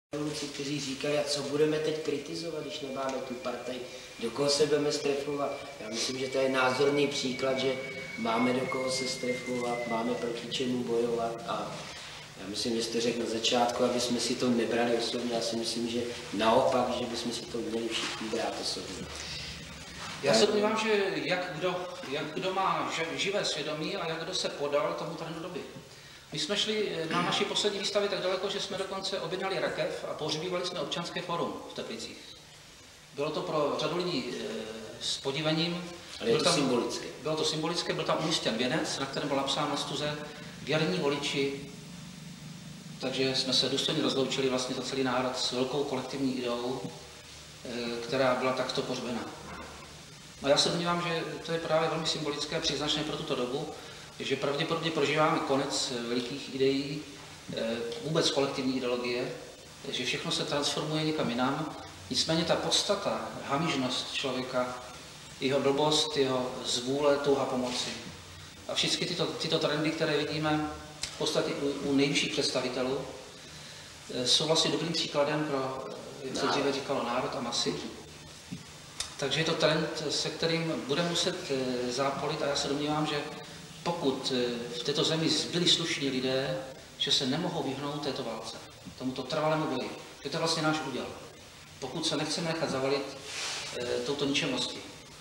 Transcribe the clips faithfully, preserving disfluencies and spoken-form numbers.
revoluci, kteří říkali, a co budeme teď kritizovat, když nemáme tu partaj, do koho se budeme strefovat. Já myslím, že to je názorný příklad, že máme do koho se strefovat, máme proti čemu bojovat a já myslím, že jste řekl na začátku, aby jsme si to nebrali osobně. Já si myslím, že naopak, že bychom si to měli všichni brát osobně. Já se domnívám, že jak kdo, jak kdo má živé svědomí a jak kdo se podal tomu trendu doby. My jsme šli na naší poslední výstavě tak daleko, že jsme dokonce objednali rakev a pohřbívali jsme občanské fórum v Teplicích. Bylo to pro řadu lidí e, s podivením. Ale je to tam, symbolické. Bylo to symbolické, byl tam umístěn věnec, na kterém byl napsán na stuze věrní voliči. Takže jsme se důstojně rozloučili vlastně za celý národ s velkou kolektivní ideou, e, která byla takto pohřbena. A já se domnívám, že to je právě velmi symbolické a příznačné pro tuto dobu, že pravděpodobně prožíváme konec velikých ideí, vůbec kolektivní ideologie, že všechno se transformuje někam jinam. Nicméně ta podstata, hamižnost člověka, jeho blbost, jeho zvůle, touha pomoci. A všechny tyto, tyto trendy, které vidíme v podstatě u, u nejvyšších představitelů, jsou vlastně dobrým příkladem pro, jak se dříve říkalo, národ a masy. Takže je to trend, se kterým budeme muset zápolit a já se domnívám, že pokud v této zemi zbyli slušní lidé, že se nemohou vyhnout této válce, tomuto trvalému boji. Je to vlastně náš úděl. Pokud se nechceme nechat zavalit e, touto ničemností.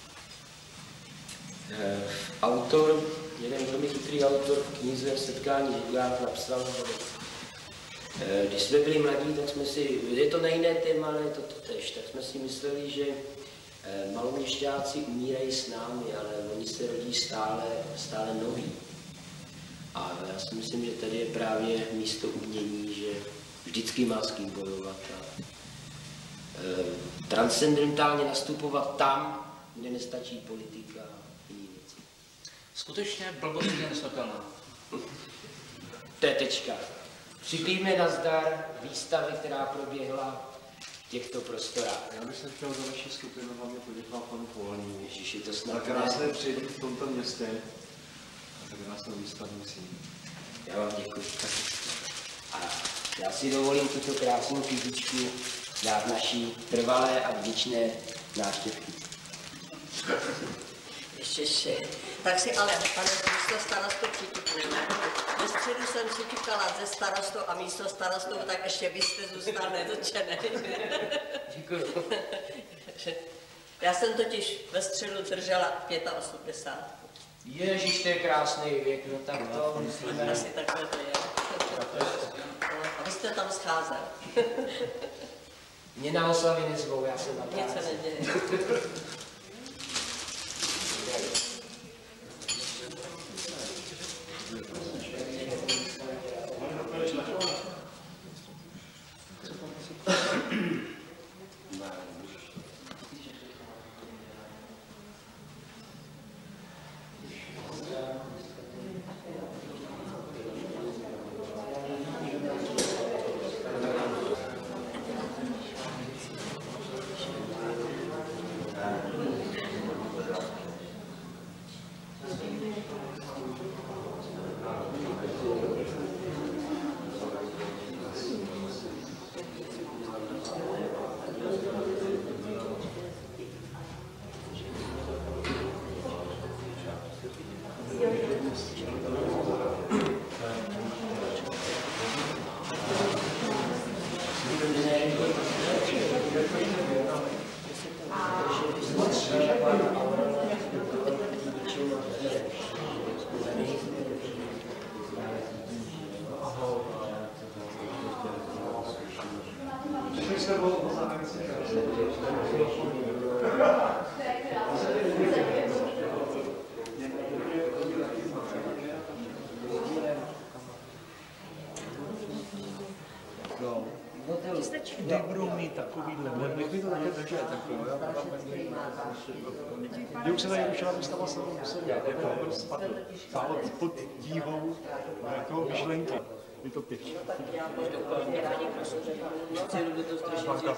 E, autor, jeden velmi chytrý autor v knize Setkání Židlák napsal, e, když jsme byli mladí, tak jsme si, je to na jiné téma, ale je to totéž, tak jsme si mysleli, že maloměšťáci umírají s námi, ale oni se rodí stále, stále noví. A já si myslím, že tady je právě místo umění, že vždycky má s kým bojovat a e, transcendentálně nastupovat tam, kde nestačí politika a jiné věci. Skutečně blbost je nesmrtelná. To je tečka. Připijme na zdar výstavy, která proběhla těchto prostorách. Já bych se chtěl za vaši skupinu hlavně poděkovat panu Povolení. Ježiši, to snad za krásné přijít v tomto městě a za krásnou výstavu musím. Já vám děkuji. A já si dovolím tuto krásnou kytičku dát naší trvalé a vděčné návštěvky. Ježiši, tak si ale, pane místo starostu, přitikneme. Ve středu jsem si ťukala ze starostou a místo starostou, tak ještě vy jste zůstal nedotčený. Děkuji. Já jsem totiž ve středu držela osmdesát pět. Ježíš, to je krásný věk, no tak to myslíme. Asi takhle to je. A vy jste tam scházel. Mě na oslavy nezvou, já jsem na práci. Nic se neděje. Kdy budou mít takovýhle modely, bych to také držel takové, kdy už se tady rušila výstava se jako spadl, stále pod dívou jako myšlenky. Je to pěkně. Tak já bych rádi prosím, že chci by to zdržet.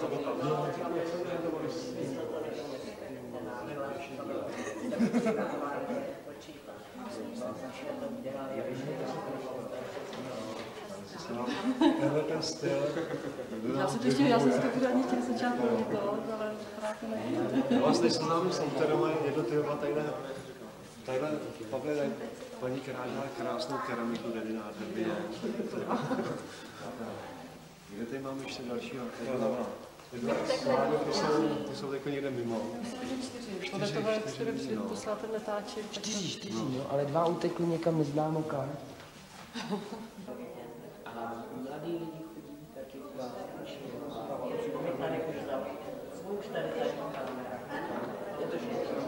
Tenhle ten styl. Já se ještě, já jsem si to pořádně těch začátku to, ale právě to nejde. Já vás neseznámím s autorem, jednotlivá tadyhle, tadyhle Pavle, paní Krážová krásnou keramiku tady nádherně. Kde tady máme ještě dalšího? Ty jsou, ty jsou jako někde mimo. Myslím, že čtyři. Podle toho, jak jste dobře poslal ten letáček. Čtyři, čtyři, no, ale dva utekli někam neznámo kam. A mladí lidi chodí taky dva. Je to škoda.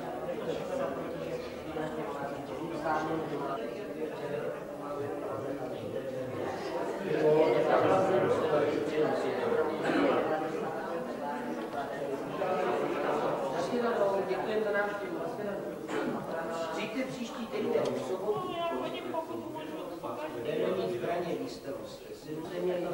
Děkujeme za návštěvu. Přijďte příští týden v sobotu. Budeme mít zbraně výstavost. Jestli byste měli...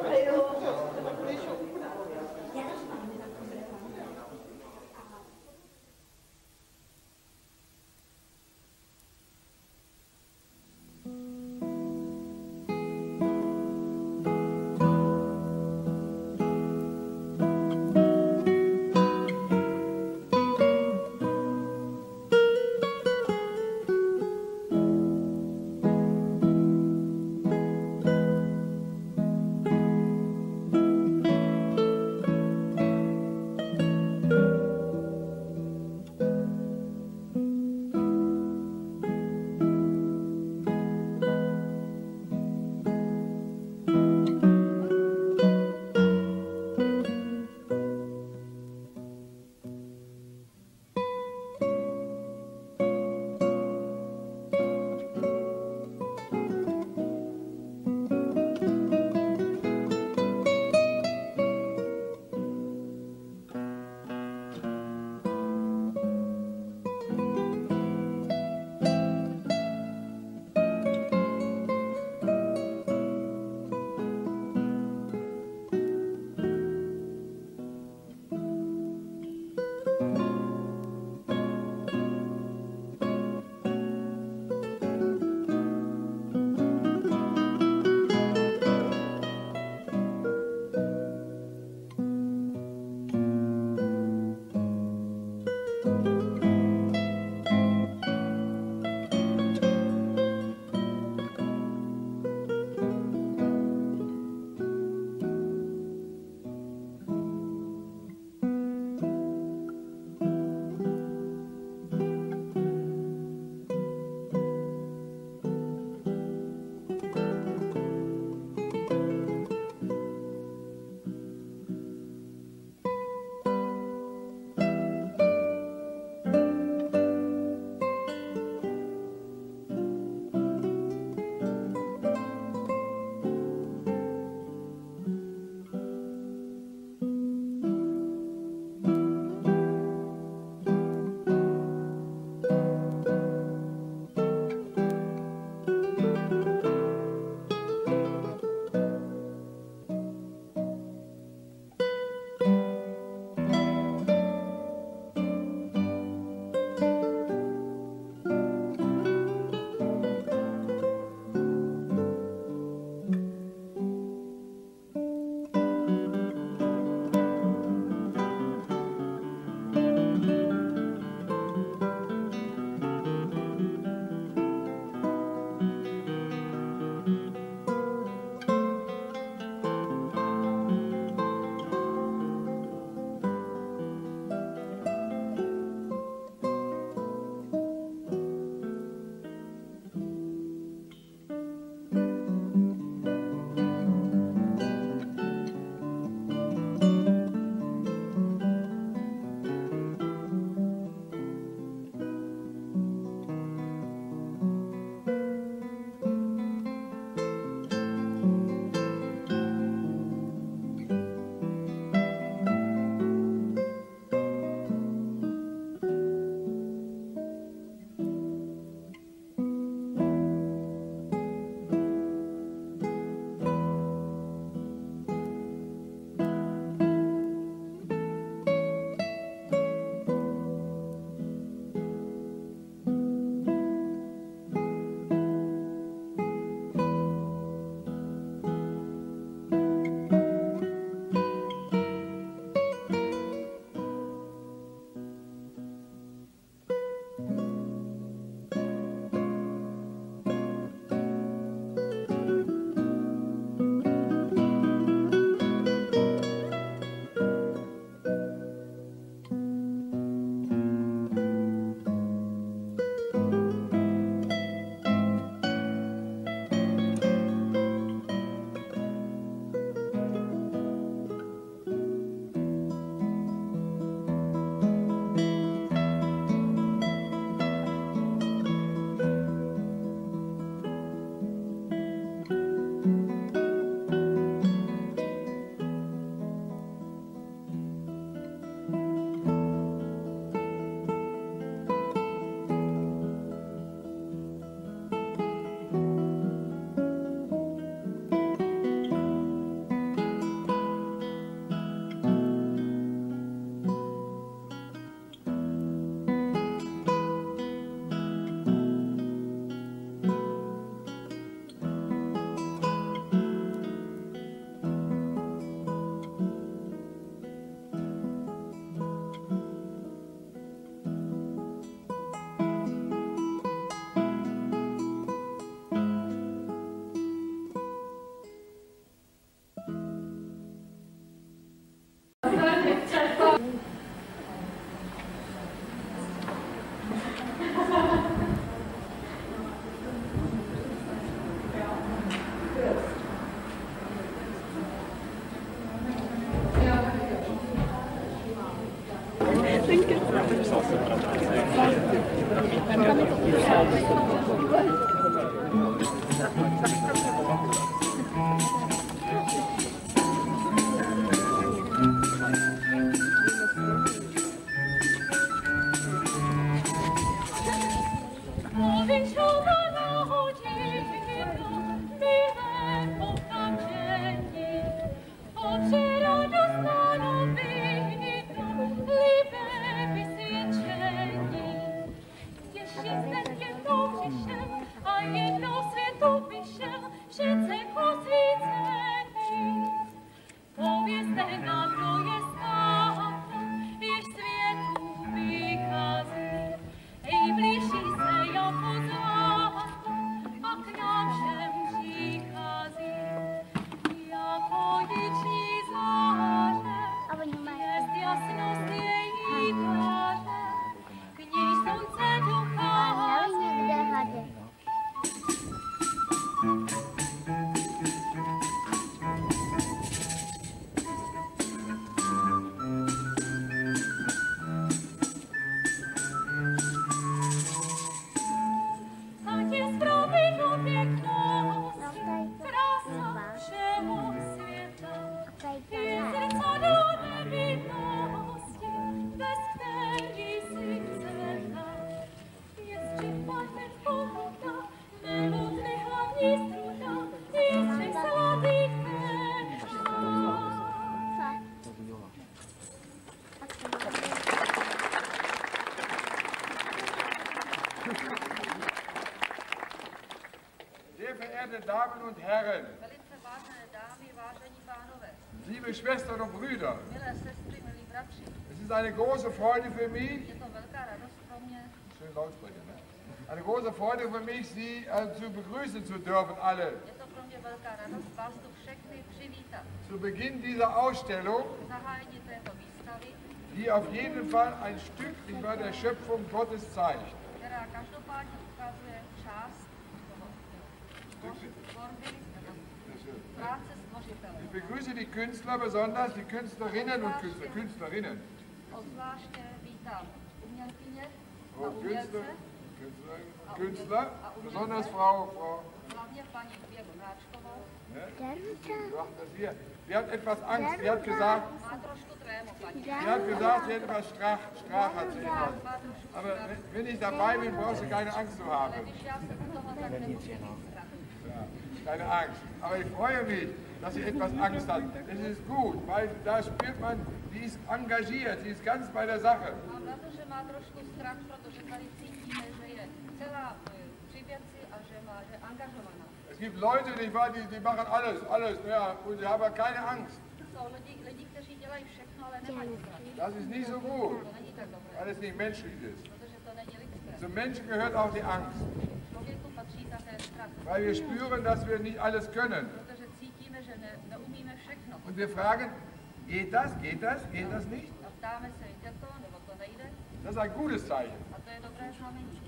verehrte Damen und Herren, Velice vážené dámy, vážení pánové, liebe Schwestern und Brüder, milé sestry, milí bratři, es ist eine große Freude für mich, je to velká radost pro mě, schön Lautsprecher, ne? Eine große Freude für mich, Sie äh, zu begrüßen zu dürfen, alle. je to pro mě velká radost vás tu všechny přivítat. Zu Beginn dieser Ausstellung, Zahájení této výstavy, die auf jeden Fall ein Stück über der Schöpfung Gottes zeigt. která každopádně ukazuje část toho tvorby, práce stvořitele. Ich begrüße die Künstler, besonders die Künstlerinnen und Künstler, Künstlerinnen. Obzvláště vítám umělkyně a Oh, Künstler, umělce, Künstler, Künstler, besonders Frau, Frau hlavně paní Věru Mráčkovou. ne? Sie macht das hier. Sie hat etwas Angst, sie hat gesagt, Má trošku trému, paní. sie hat gesagt, sie hat etwas Strach, Strach hat sie etwas. Má trošku Aber wenn ich dabei bin, brauchst du keine Angst zu ale haben. když já jsem u toho, tak nemusím mít strach. Ja, keine Angst. Aber ich freue mich, dass sie etwas Angst hat. Es ist gut, weil da spürt man, die ist engagiert, sie ist ganz bei der Sache. Mám na to, že má trošku strach, protože tady cítíme, že je celá eh, při věci a že má, že je angažovaná. Es gibt Leute, die, die, die machen alles, alles, ja, und die haben keine Angst. Jsou lidi, lidi, kteří dělají všechno, ale nemají strach. Das ist nicht so gut, To není tak dobré, weil es nicht menschlich ist. protože to není lidské. Zum Menschen gehört auch die Angst, Člověku patří také strach, weil wir spüren, dass wir nicht alles können. protože cítíme, že ne, neumíme všechno. Und wir fragen, geht das, geht das, geht das nicht? A ptáme se, jde to, nebo to nejde, Das ist ein gutes Zeichen. a to je dobré znamení.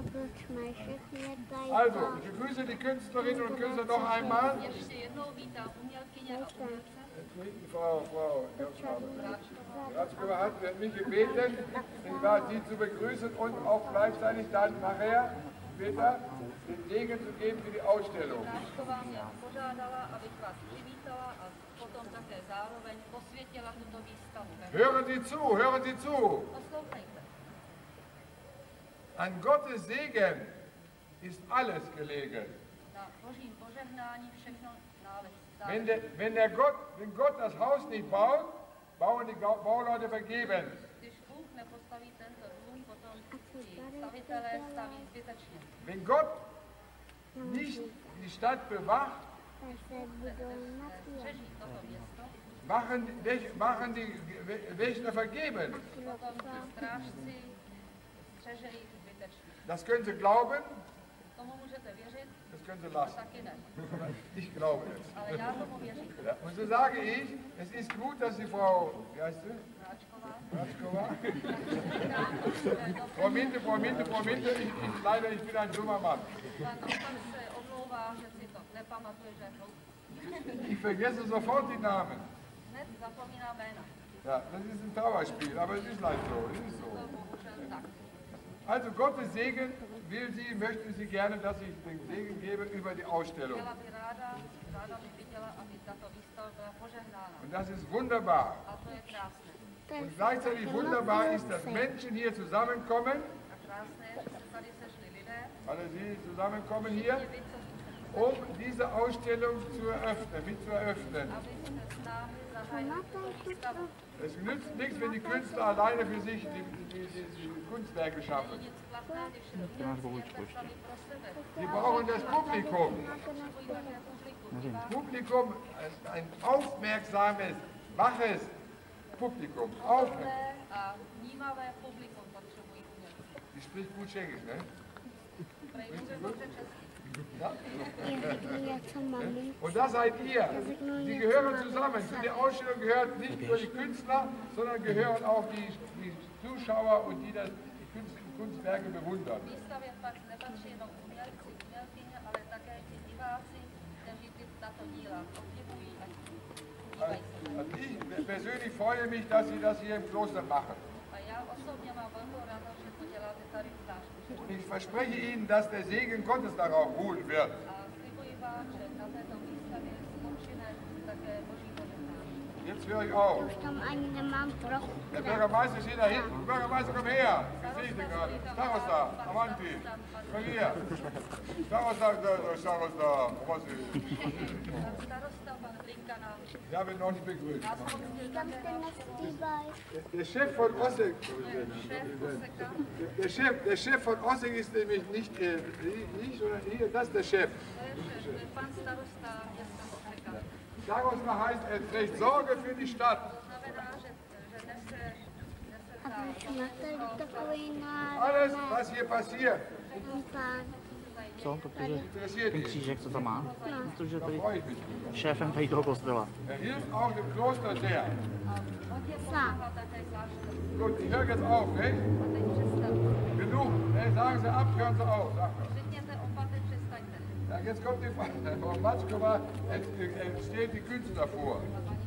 Also, ich begrüße die Künstlerinnen und Künstler noch einmal. Ještě jednou vítám umělkyně a umělce. Frau, Frau Mráčková. Ratschkova hat mich gebeten, ich war, Sie zu begrüßen und auch gleichzeitig dann nachher später den Segen zu geben für die Ausstellung. Mráčková mě požádala, abych vás přivítala a potom také zároveň posvětila tuto výstavu. Hören Sie zu, hören Sie zu. Poslouchejte. An Gottes Segen ist alles gelegen. Na božím požehnání všechno náleží. Wenn der, wenn der Gott, wenn Gott das Haus nicht baut, bauen die Gau- Bauleute vergebens. Když Bůh nepostaví tento dům, potom ti stavitelé staví zbytečně. Wenn Gott nicht die Stadt bewacht, Střeží toto město, machen, wech- machen die Wächter vergebens. potom ti strážci střežejí zbytečně. Das können Sie glauben, Tomu můžete věřit, das können Sie a lassen. taky ne. Ich glaube es. Ale já tomu věřím. Ja, und so sage ich, es ist gut, dass die Frau, wie heißt sie? Mráčková. Ratschkova? Frau Minte, Frau Minte, Frau Minte, ich, ich, leider, ich bin ein dummer Mann. Pan Opak se omlouvá, že si to nepamatuje, že je hloupý. Ich vergesse sofort die Namen. Hned zapomíná jména. Ja, das ist ein Trauerspiel, aber es ist leider so, es ist To so. bohužel tak. Also Gottes Segen will sie, möchten Sie gerne, dass ich den Segen gebe über die Ausstellung. Byla by ráda, ráda by viděla, aby tato výstava byla požehnána. Und das ist wunderbar. A to je krásné. Und gleichzeitig wunderbar ist, dass Menschen hier zusammenkommen, A krásné, že se tady sešli lidé, alle Sie zusammenkommen hier, vy, co um diese Ausstellung zu eröffnen, mit zu eröffnen. abyste s námi zahájili tuto výstavu. Es nützt nichts, wenn die Künstler alleine für sich die, die, die, die Kunstwerke schaffen. Nic platné, když umělci jen sami pro sebe. Sie brauchen das Publikum. Potřebují také publikum. diváky. Publikum, ein- ein aufmerksames, waches Publikum. Aufmerksam. Pozorné a vnímavé publikum potřebují umělci. Die spricht gut Tschechisch, ne? Prej mluví dobře česky. Und das seid ihr. Die gehören zusammen. Zu der Ausstellung gehören nicht nur die Künstler, sondern gehören auch die, die Zuschauer und die das, die Kunst, Kunstwerke bewundern. Výstavě pak nepatří jenom umělci, umělkyně, ale také ti diváci, kteří ty tato díla obdivují a dívají se. Also ich persönlich freue mich, dass Sie das hier im Kloster machen. A já osobně mám velkou radost, že to děláte tady v klášteře. Und ich verspreche Ihnen, dass der Segen Gottes darauf ruhen wird. A slibuji vám, že na této výstavě spočine také Boží požehnání. Jetzt höre ich auf. Už tam ani nemám trochu. Der Bürgermeister steht da hinten. Bürgermeister, komm her. Ich sehe dich gerade. Starosta, Avanti. Komm her. Starosta, Starosta, Rossi. Ja, wird noch nicht begrüßt. Der Chef von Ossig, der Chef, der Chef von Ossig ist nämlich nicht äh, ich, sondern hier, das ist der Chef. Starosta heißt, er trägt Sorge für die Stadt. Alles, was hier passiert. Co? Protože ten křížek, co tam má, protože tady šéfem tady toho kostela. Er hilft auch dem Kloster sehr. Gut, ich höre jetzt auf, ne? Genug, ne? Sagen Sie ab, hören Sie auf. Ja, jetzt kommt die Frau Matschkova, es steht die Künstler vor.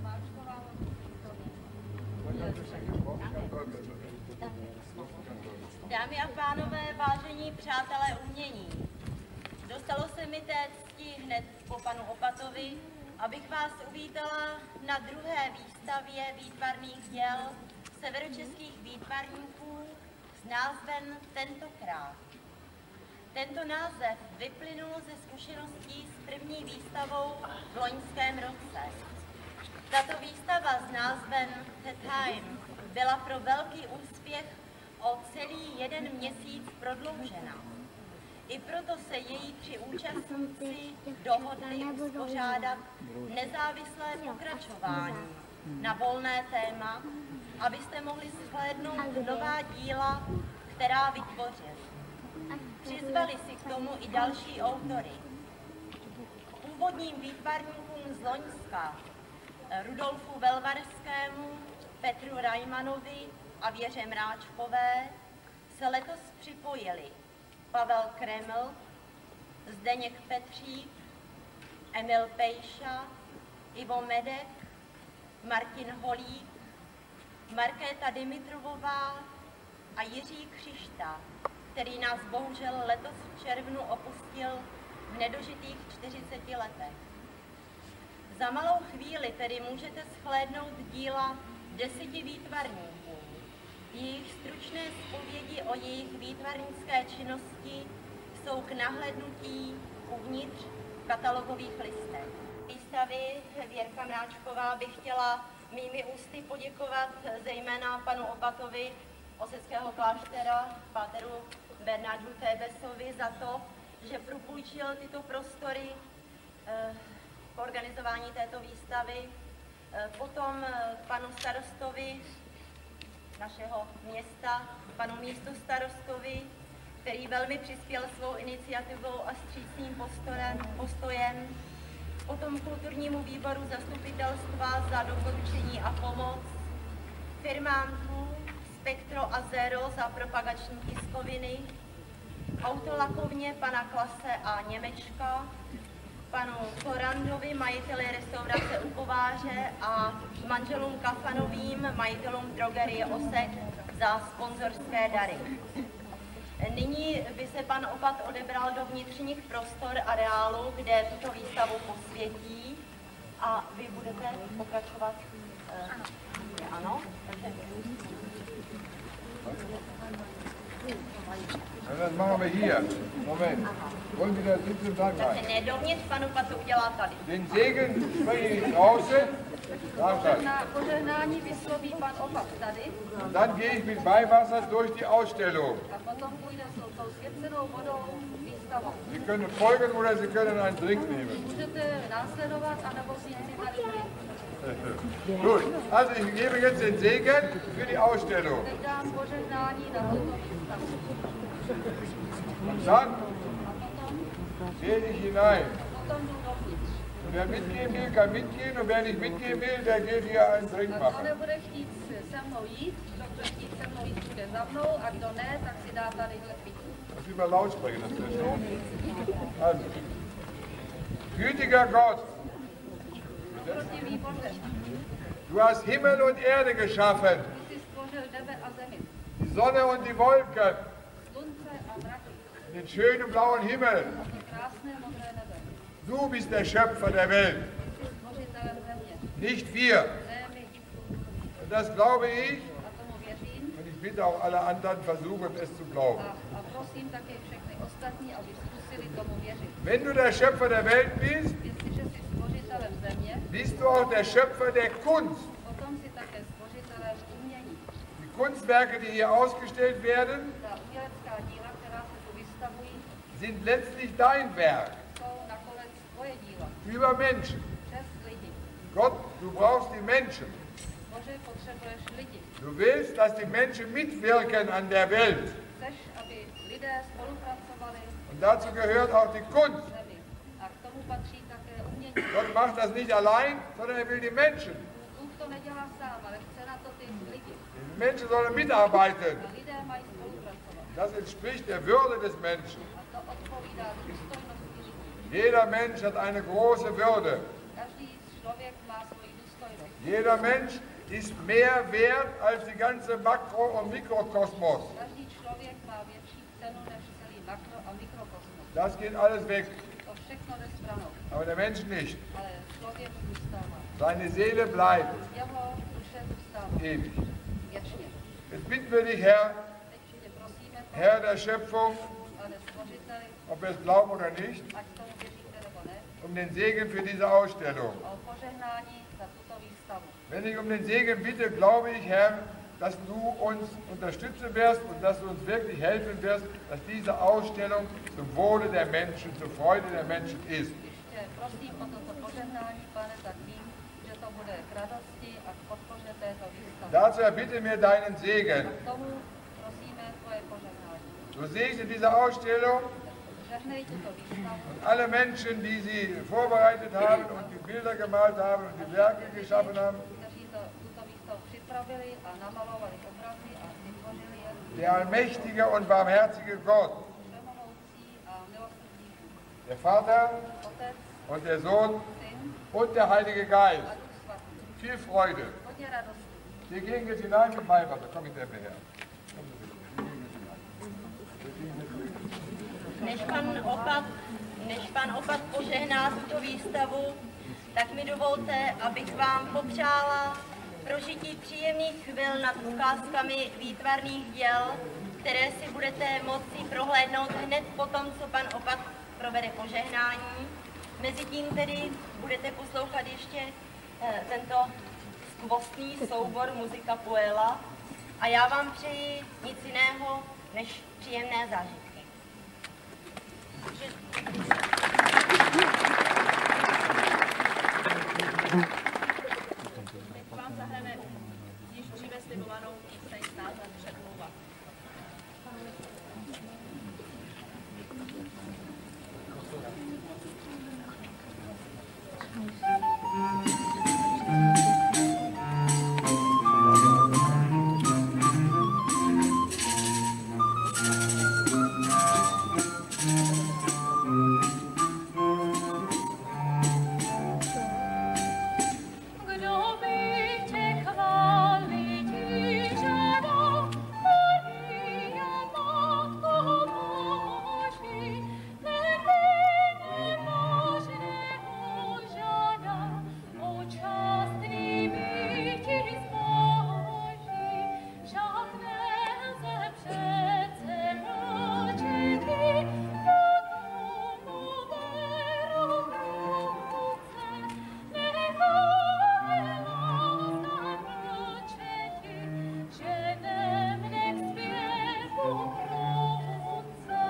Dámy a pánové, vážení přátelé umění, dostalo se mi té cti hned po panu Opatovi, abych vás uvítala na druhé výstavě výtvarných děl severočeských výtvarníků s názvem Tentokrát. Tento název vyplynul ze zkušeností s první výstavou v loňském roce. Tato výstava s názvem The Time byla pro velký úspěch o celý jeden měsíc prodloužena. I proto se její tři účastníci dohodli uspořádat nezávislé pokračování na volné téma, abyste mohli shlédnout nová díla, která vytvořili. Přizvali si k tomu i další autory. Původním výtvarníkům z Loňska, Rudolfu Velvarskému, Petru Rajmanovi a Věře Mráčkové, se letos připojili Pavel Kreml, Zdeněk Petřík, Emil Pejša, Ivo Medek, Martin Holík, Markéta Dimitrovová a Jiří Křišta, který nás bohužel letos v červnu opustil v nedožitých čtyřiceti letech. Za malou chvíli tedy můžete shlédnout díla deseti výtvarníků. Jejich stručné zpovědi o jejich výtvarnické činnosti jsou k nahlédnutí uvnitř v katalogových listech. Výstavy Věrka Mráčková bych chtěla mými ústy poděkovat zejména panu Opatovi Oseckého kláštera, páteru Bernardu Tébesovi, za to, že propůjčil tyto prostory eh, k organizování této výstavy. Eh, potom eh, panu starostovi našeho města, panu místostarostovi, který velmi přispěl svou iniciativou a vstřícným postojem, potom kulturnímu výboru zastupitelstva za doporučení a pomoc, firmám tu Spektro a Zero za propagační tiskoviny, autolakovně pana Klase a Němečka, panu Korandovi, majiteli restaurace u Kováře a manželům Kafanovým, majitelům drogerie Osek za sponzorské dary. Nyní by se pan Opat odebral do vnitřních prostor areálu, kde tuto výstavu posvětí a vy budete pokračovat. Uh, ano? Das machen wir hier. Moment. Wollen Sie da sitzen, sag mal. Ne, dovnitř panu Opatu udělá tady. Den Segen spreche ich draußen. Na požehnání vysloví pan Opat tady. Dann gehe ich mit Weihwasser durch die Ausstellung. A potom půjde s tou svěcenou vodou výstavou. Sie können folgen oder Sie können einen Drink nehmen. Můžete následovat, anebo si si tady drink. Gut, also ich gebe jetzt den Segen für die Ausstellung. Teď dám požehnání na tuto výstavu. Und dann gehe ich hinein. Potom jdu dovnitř. Und wer mitgehen will, kann mitgehen. Und wer nicht mitgehen will, der geht hier einen Drink A kdo machen. nebude chtít se mnou jít, kdo bude chtít se mnou jít, bude za mnou, a kdo ne, tak si dá tadyhle pití. Muss ich mal laut sprechen, das ist so. Also, gütiger Gott, Prostivý Bože, du hast Himmel und Erde geschaffen, ty jsi stvořil nebe a zemi, die Sonne und die Wolken, slunce a mraky, den schönen blauen Himmel. krásné modré nebe. Du bist der Schöpfer der Welt, Ty jsi stvořitelem země, nicht wir. ne my. das glaube ich. A tomu věřím. Und ich bitte auch alle anderen, versuchen es zu glauben. A, a prosím také všechny ostatní, aby zkusili tomu věřit. Wenn du der Schöpfer der Welt bist, Jestliže jsi stvořitelem země, bist du auch der Schöpfer der Kunst. potom jsi také stvořitelem umění. Die Kunstwerke, die hier ausgestellt werden, Ta umělecká díla, která se tu vystavují, sind letztlich dein Werk. jsou nakonec tvoje díla. Über Menschen. Přes lidi. Gott, du brauchst die Menschen. Bože, potřebuješ lidi. Du willst, dass die Menschen mitwirken an der Welt. Chceš, aby lidé spolupracovali Und dazu gehört auch die Kunst. v zemi. A k tomu patří také umění. Gott macht das nicht allein, sondern er will die Menschen. Bůh to nedělá sám, ale chce na to ty lidi. Die Menschen sollen mitarbeiten. A lidé mají spolupracovat. Das entspricht der Würde des Menschen. A to odpovídá důstojnosti lidí. Jeder Mensch hat eine große Würde. Každý člověk má svoji důstojnost. Jeder Mensch ist mehr wert als die ganze Makro- und Mikrokosmos. Každý člověk má větší cenu než celý makro a mikrokosmos. Das geht alles weg, To všechno jde stranou, aber der Mensch nicht. ale člověk zůstává. Seine Seele bleibt Jeho duše zůstává ewig. věčně. Jetzt bitten wir dich, Herr, Teď tě prosíme, Herr der Schöpfung, pane stvořiteli, ob wir es glauben oder nicht, ať tomu věříte nebo ne, um den Segen für diese Ausstellung. o požehnání za tuto výstavu. Wenn ich um den Segen bitte, glaube ich, Herr, dass du uns unterstützen wirst und dass du uns wirklich helfen wirst, dass diese Ausstellung zum Wohle der Menschen, zur Freude der Menschen ist. Ještě prosím o toto požehnání, pane, tak vím, že to bude k radosti a k podpoře této výstavy. Dazu erbitte mir deinen Segen. K tomu prosíme tvoje požehnání. Du segne diese Ausstellung Žehnej tuto výstavu. und alle Menschen, die sie vorbereitet haben und die Bilder gemalt haben und die Werke geschaffen haben. Kteří to, tuto výstavu připravili a namalovali obrazy a vytvořili je. Der allmächtige und barmherzige Gott, Všemohoucí a milosrdný Bůh, der Vater Otec, und der Sohn Syn und der Heilige a Geist. Duch Svatý. Viel Freude. Hodně radosti. Wir gehen jetzt hinein mit Weihwasser. Komm ich selber her. Než pan opat, než pan opat požehná tuto výstavu, tak mi dovolte, abych vám popřála prožití příjemných chvil nad ukázkami výtvarných děl, které si budete moci prohlédnout hned po tom, co pan opat provede požehnání. Mezitím tedy budete poslouchat ještě eh, tento skvostný soubor muzika Puella a já vám přeji nic jiného než příjemné zážitky. Teď vám zahrajeme již dříve slibovanou píseň s názvem Předmluva. Kdo by tě chválit žádal, Maria, Matko Boží, nevinně možného žádá, účastnými ti zboží, však nelze přece mlčet i na tomu veru ruce, nechaj láska mlčeti, že nemne k zpěvu průvodce.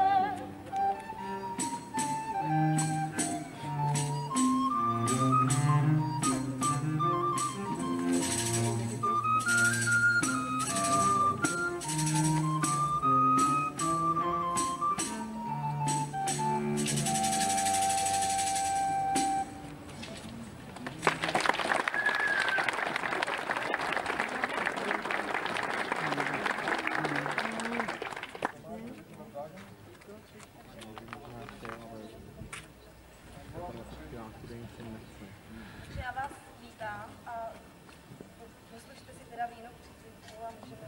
Takže já vás vítám a poslušte si teda víno při cviku a můžeme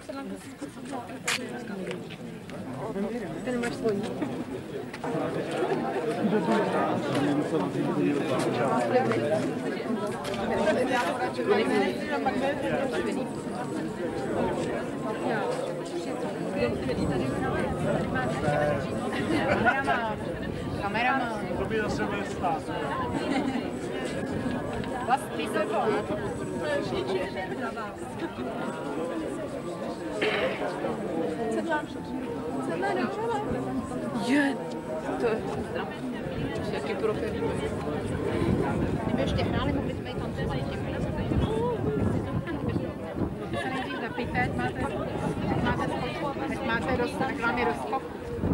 Ten máš svojí. Kameraman. To by zase bude stát. Vlastní se volat. Sedlá. Sedlá dobře. Je, to je jaký profil. Kdyby ještě hráli, mohli jsme i tancovat i těmi. Se nejdřív zapijte, ať máte, ať máte skok, ať máte roz, ať vám je rozskok.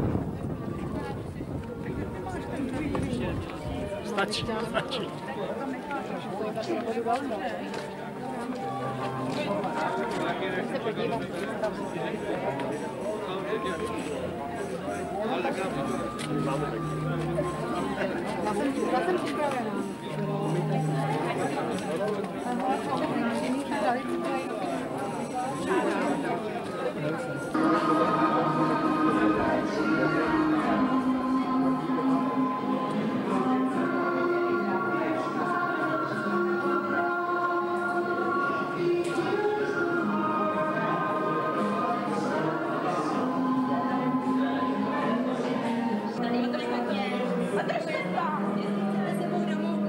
Stačí, stačí. Se podívat. Já jsem, já jsem připravená. Není to špatně. A držte se! Jestli chcete sebou domů,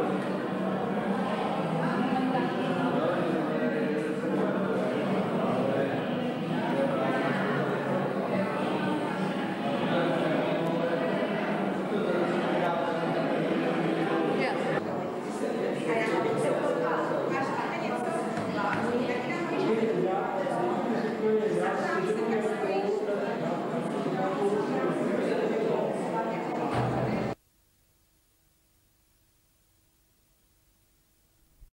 Thank you.